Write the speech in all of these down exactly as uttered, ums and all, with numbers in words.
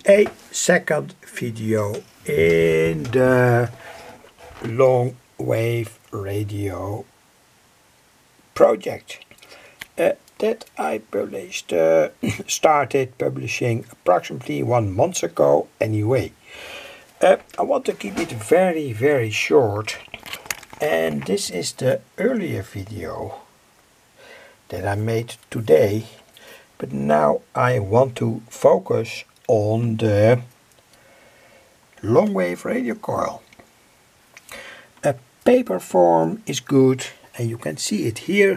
a second video in the long wave radio project uh, that I published, uh, started publishing approximately one month ago anyway. Uh, I want to keep it very very short, and this is the earlier video that I made today, but now I want to focus on the long wave radio coil. A paper form is good, and you can see it here.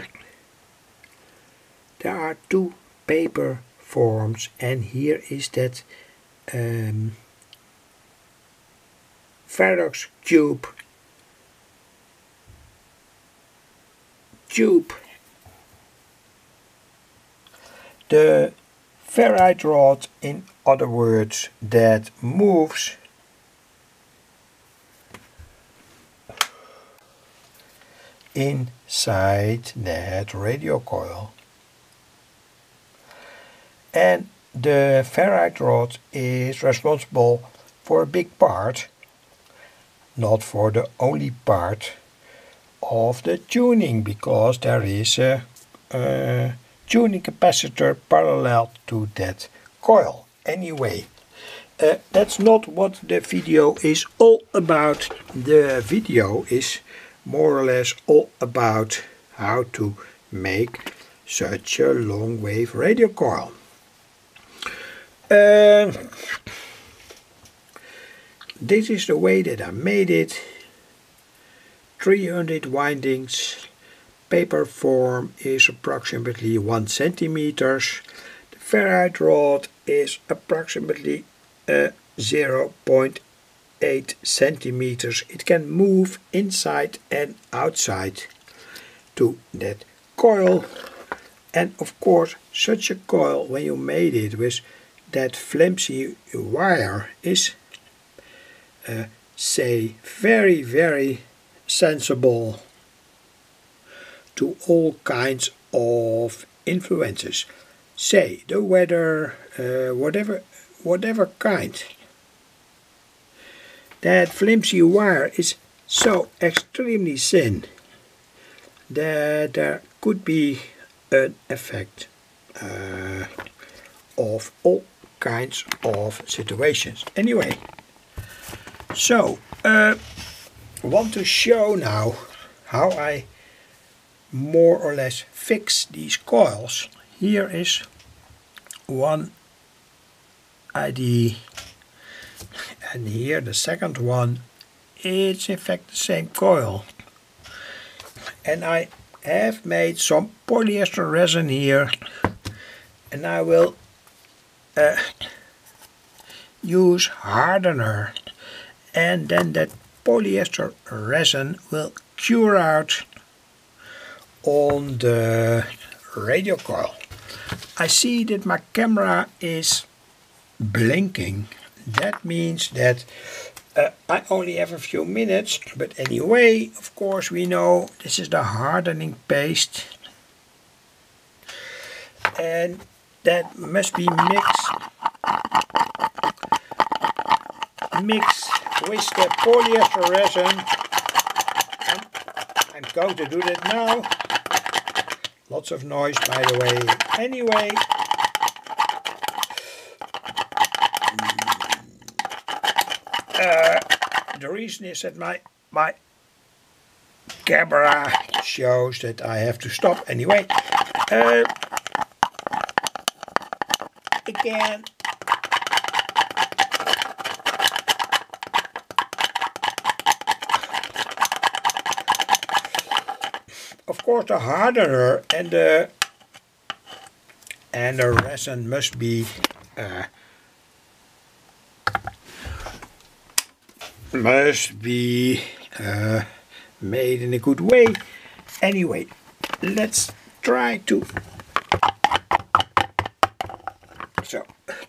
There are two paper forms, and here is that um, Ferrox tube tube. The ferrite rod, in other words, that moves inside that radio coil. And the ferrite rod is responsible for a big part, not for the only part, of the tuning, because there is a, a tuning capacitor parallel to that coil. Anyway, uh, that's not what the video is all about. The video is more or less all about how to make such a long wave radio coil. Uh, this is the way that I made it. three hundred windings. Paper form is approximately one centimeter. The ferrite rod is approximately uh, zero point eight centimeters. It can move inside and outside to that coil. And of course, such a coil, when you made it with that flimsy wire, is uh, say very very sensible to all kinds of influences. Say the weather, uh, whatever whatever kind. That flimsy wire is so extremely thin that there could be an effect uh, of all kinds of situations. Anyway, so uh, I want to show now how I more or less fix these coils. Here is one idea, and here the second one. It's in fact the same coil, and I have made some polyester resin here, and I will uh, use hardener, and then that polyester resin will cure out on the radio coil. I see that my camera is blinking. That means that uh, I only have a few minutes, but anyway, of course we know this is the hardening paste, and that must be mixed mixed with the polyester resin. I'm going to do that now. Lots of noise, by the way. Anyway, uh, the reason is that my my camera shows that I have to stop. Anyway, uh, again. Of course, the hardener and the and the resin must be uh, must be uh, made in a good way. Anyway, let's try to. So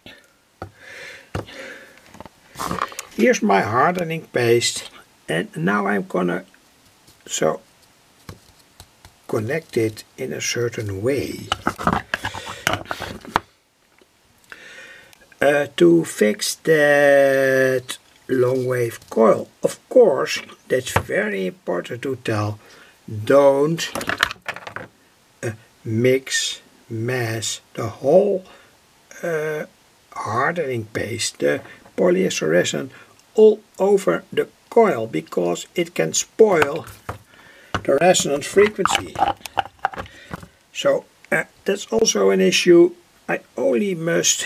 here's my hardening paste, and now I'm gonna so. connect it in a certain way. uh, to fix that long wave coil. Of course, that's very important to tell. Don't uh, mix, mass the whole uh, hardening paste, the polyester resin, all over the coil, because it can spoil the resonance frequency. So uh, that's also an issue. I only must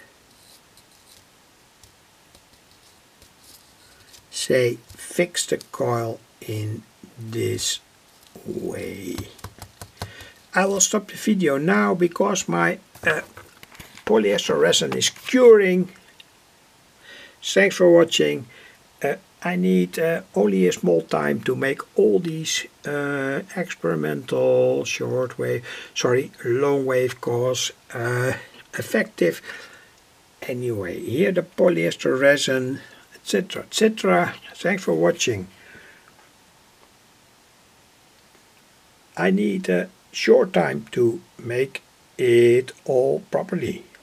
say fix the coil in this way. I will stop the video now because my uh, polyester resin is curing. Thanks for watching. Uh, I need uh, only a small time to make all these uh, experimental short wave, sorry, long wave coils uh, effective. Anyway, here the polyester resin, etc, et cetera. Thanks for watching. I need a short time to make it all properly.